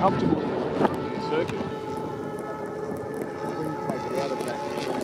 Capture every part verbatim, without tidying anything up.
comfortable circuit. Take it out of that.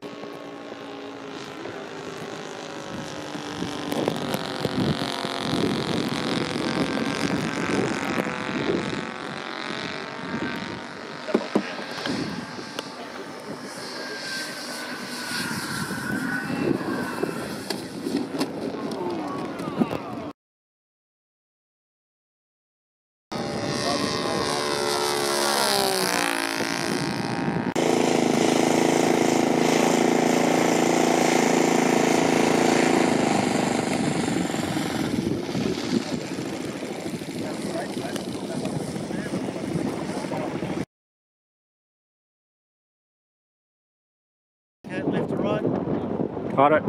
Left to right. Got it.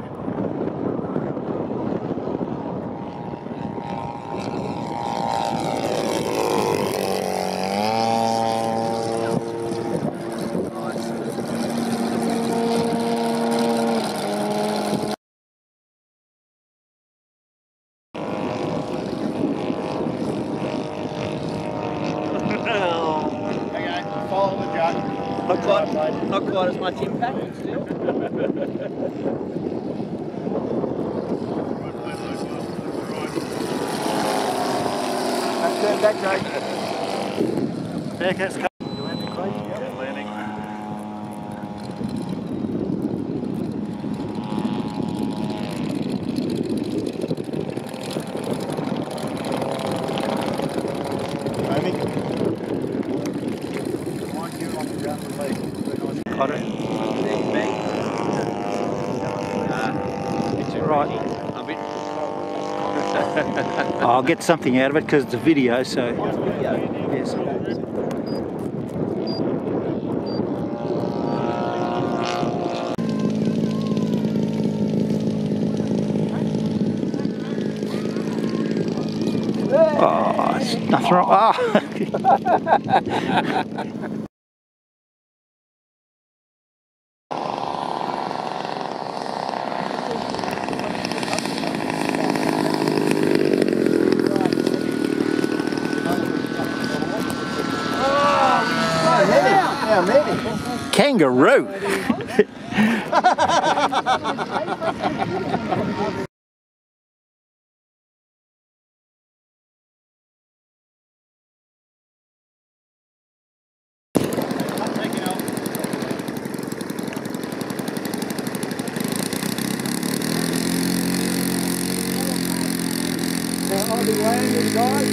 Okay, follow the jug. Not quite, not quite as much impact, but still. Let's turn back, Jake. Back, that's coming. You landing, Craig? Yep. Yeah, landing. Got it. Right. I'll get something out of it because it's a video, so. Yes. Oh, it's nothing wrong. Oh. Yeah, maybe. Kangaroo. I'll be landing, guys.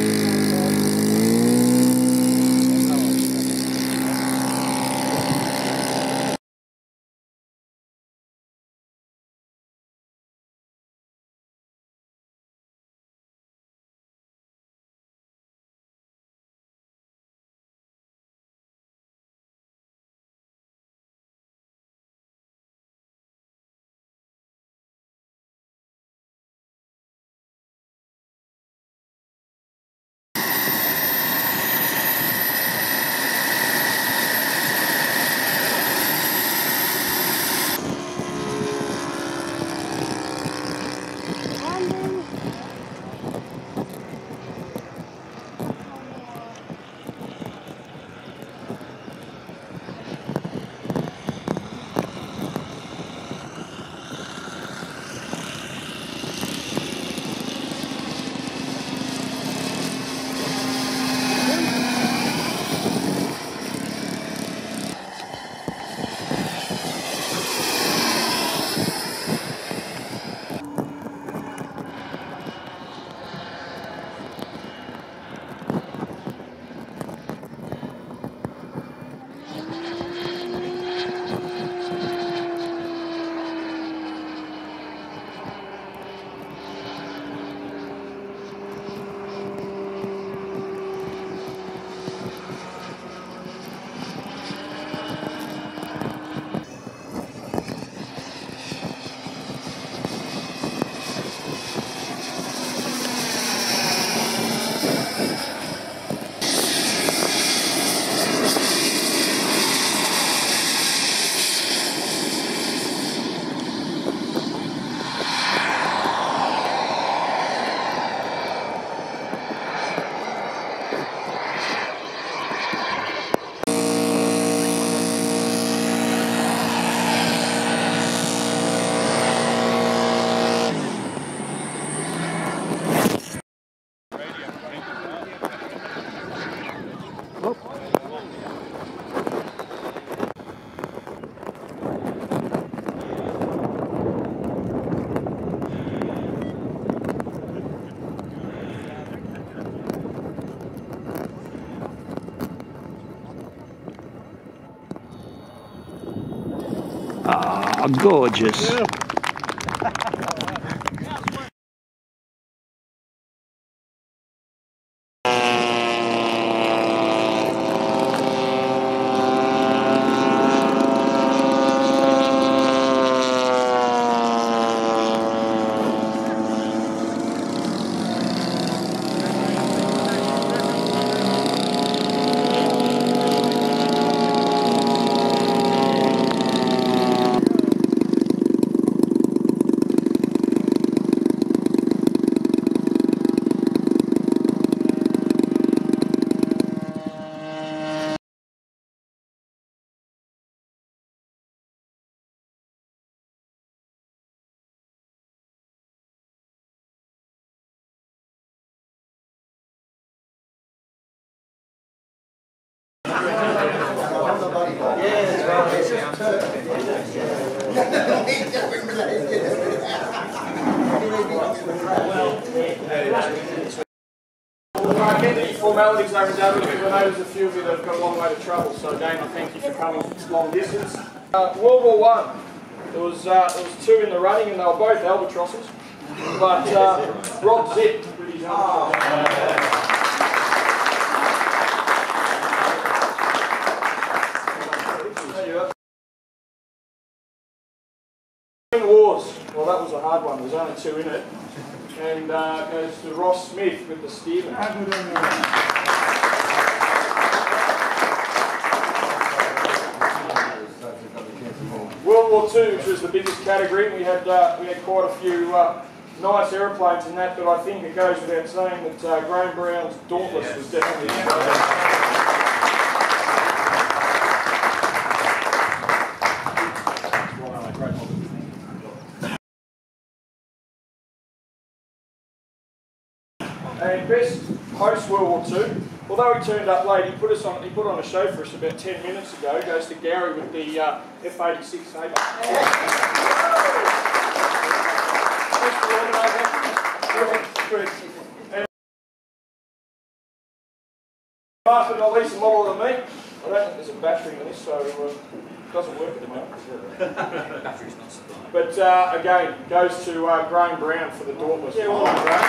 Ah, gorgeous. Yeah. I get the formalities over done with, because I know there's a few of you that have got a long way to travel, so again I thank you for coming long distance. Uh, World War One, there was, uh, there was two in the running and they were both albatrosses, but uh, Rob Zip with his albatross. Wars, well that was a hard one, there's only two in it, and uh, goes to Ross Smith with the Stearman. World War Two, which was the biggest category, we had uh, we had quite a few uh, nice aeroplanes in that, but I think it goes without saying that uh, Graham Brown's Dauntless yes. was definitely And best host World War Two, although he turned up late, he put us on. He put on a show for us about ten minutes ago. Goes to Gary with the uh, F eighty-six Sabre. And last but not least, a model of me. I don't think there's a battery in this, so uh, it doesn't work at the moment. Battery's not supplied. But uh, again, goes to uh, Graham Brown for the Dauntless. Yeah, well,